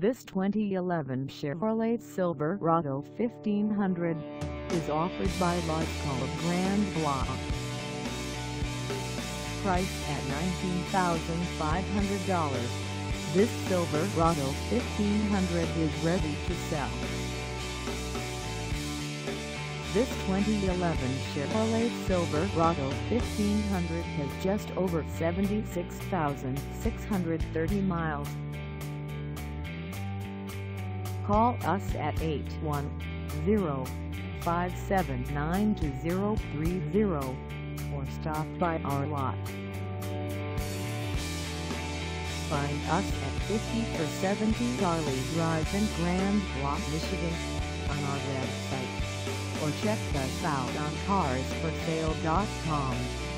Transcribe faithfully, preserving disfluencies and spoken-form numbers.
This twenty eleven Chevrolet Silverado fifteen hundred is offered by Lasco of Grand Blanc. Priced at nineteen thousand five hundred dollars, this Silverado fifteen hundred is ready to sell. This twenty eleven Chevrolet Silverado fifteen hundred has just over seventy-six thousand six hundred thirty miles. Call us at eight one zero, five seven nine, two zero three zero or stop by our lot. Find us at fifty or seventy Ali Drive in Grand Blanc, Michigan on our website, or check us out on cars for sale dot com.